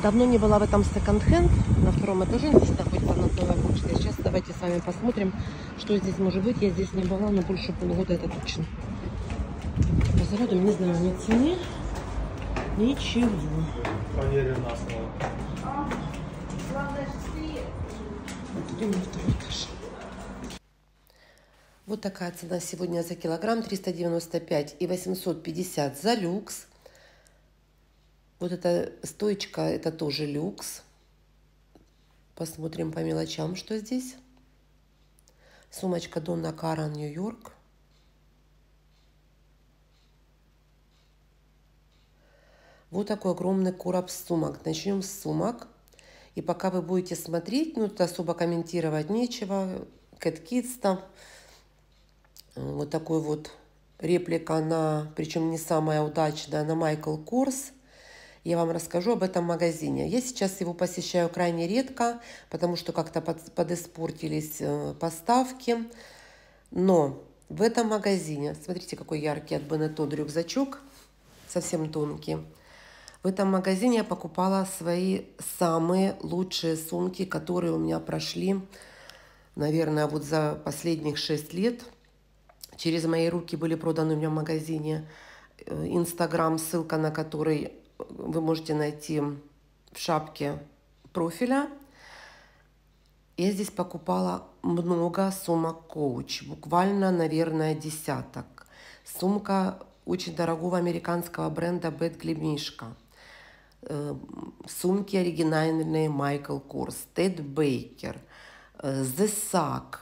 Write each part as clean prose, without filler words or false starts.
Давно не была в этом секонд-хенд на втором этаже, здесь находится новая почта. Сейчас давайте с вами посмотрим, что здесь может быть. Я здесь не была, но больше полугода это точно. По заряду не знаю ни цены, ничего. Проверю на слово. Идем на второй этаж. Вот такая цена сегодня за килограмм, 395 и 850 за люкс. Вот эта стоечка, это тоже люкс. Посмотрим по мелочам, что здесь. Сумочка Donna Karan, Нью-Йорк. Вот такой огромный короб сумок. Начнем с сумок. И пока вы будете смотреть, ну, тут особо комментировать нечего. Cat Kids там. Вот такой вот реплика на, причем не самая удачная, на Michael Kors. Я вам расскажу об этом магазине. Я сейчас его посещаю крайне редко, потому что как-то подиспортились поставки. Но в этом магазине, смотрите, какой яркий от Benetton рюкзачок, совсем тонкий. В этом магазине я покупала свои самые лучшие сумки, которые у меня прошли, наверное, вот за последних 6 лет. Через мои руки были проданы у меня в магазине Instagram, ссылка на который вы можете найти в шапке профиля. Я здесь покупала много сумок Coach, буквально, наверное, десяток. Сумка очень дорогого американского бренда Bad Glimishka. Сумки оригинальные Michael Kors, Ted Baker, The Sack.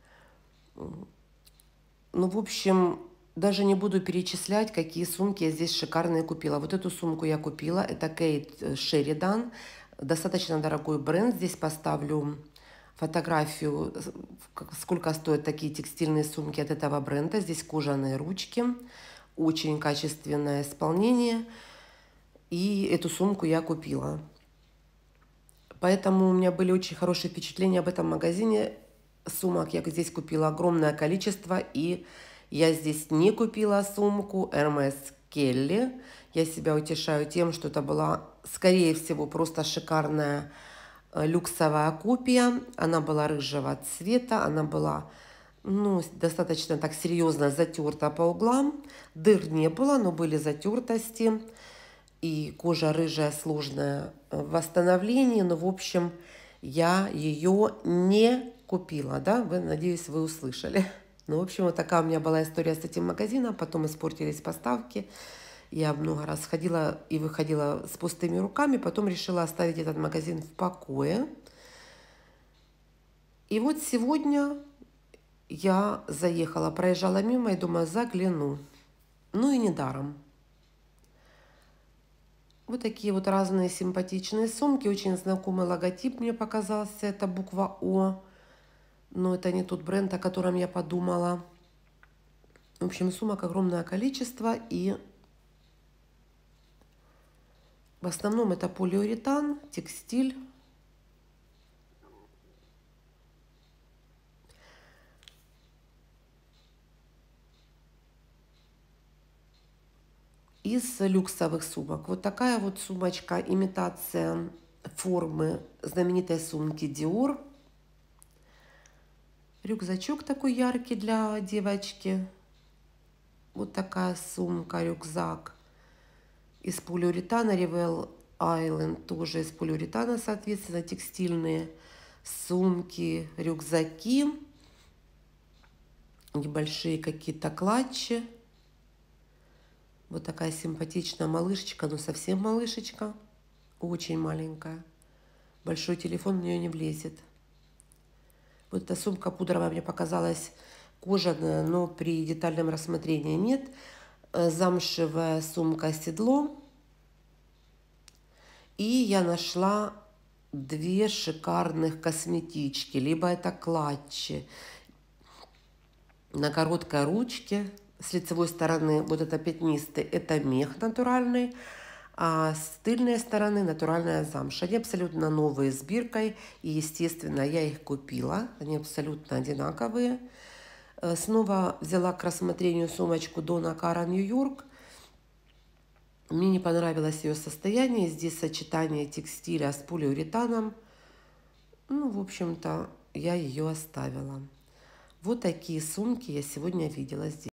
Ну, в общем, даже не буду перечислять, какие сумки я здесь шикарные купила. Вот эту сумку я купила. Это Кейт Шеридан. Достаточно дорогой бренд. Здесь поставлю фотографию, сколько стоят такие текстильные сумки от этого бренда. Здесь кожаные ручки. Очень качественное исполнение. И эту сумку я купила. Поэтому у меня были очень хорошие впечатления об этом магазине. Сумок я здесь купила огромное количество. И я здесь не купила сумку Hermes Kelly. Я себя утешаю тем, что это была, скорее всего, просто шикарная люксовая копия. Она была рыжего цвета. Она была, ну, достаточно так серьезно затерта по углам. Дыр не было, но были затертости. И кожа рыжая, сложная в восстановлении. Но, в общем, я ее не купила. Да? Надеюсь, вы услышали. Ну, в общем, вот такая у меня была история с этим магазином. Потом испортились поставки. Я много раз ходила и выходила с пустыми руками. Потом решила оставить этот магазин в покое. И вот сегодня я заехала, проезжала мимо и думаю, загляну. Ну и недаром. Вот такие вот разные симпатичные сумки. Очень знакомый логотип мне показался. Это буква О. Но это не тот бренд, о котором я подумала. В общем, сумок огромное количество. И в основном это полиуретан, текстиль. Из люксовых сумок. Вот такая вот сумочка, имитация формы знаменитой сумки Dior. Рюкзачок такой яркий для девочки. Вот такая сумка, рюкзак из полиуретана. Rivel Island тоже из полиуретана, соответственно, текстильные сумки, рюкзаки. Небольшие какие-то клатчи. Вот такая симпатичная малышечка, но совсем малышечка. Очень маленькая. Большой телефон в нее не влезет. Вот эта сумка пудровая мне показалась кожаная, но при детальном рассмотрении нет. Замшевая сумка седло. И я нашла две шикарных косметички. Либо это клатчи на короткой ручке. С лицевой стороны вот это пятнистый, это мех натуральный. А с тыльной стороны натуральная замша. Они абсолютно новые с биркой. И, естественно, я их купила. Они абсолютно одинаковые. Снова взяла к рассмотрению сумочку Donna Karan, Нью-Йорк. Мне не понравилось ее состояние. Здесь сочетание текстиля с полиуретаном. Ну, в общем-то, я ее оставила. Вот такие сумки я сегодня видела здесь.